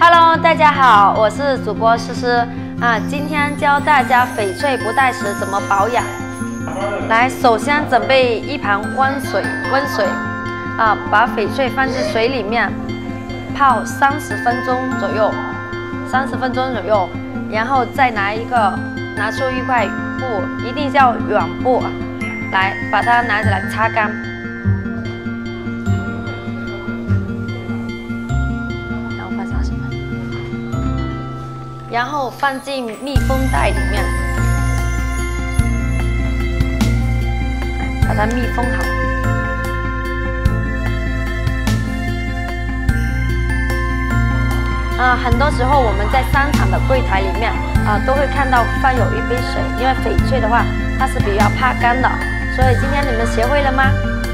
Hello， 大家好，我是主播诗诗啊，今天教大家翡翠不带石怎么保养。来，首先准备一盘温水啊，把翡翠放进水里面泡30分钟左右，30分钟左右，然后再拿出一块布，一定要软布，来把它拿起来擦干。 然后放进密封袋里面，把它密封好。很多时候我们在商场的柜台里面都会看到放有一杯水，因为翡翠的话它是比较怕干的，所以今天你们学会了吗？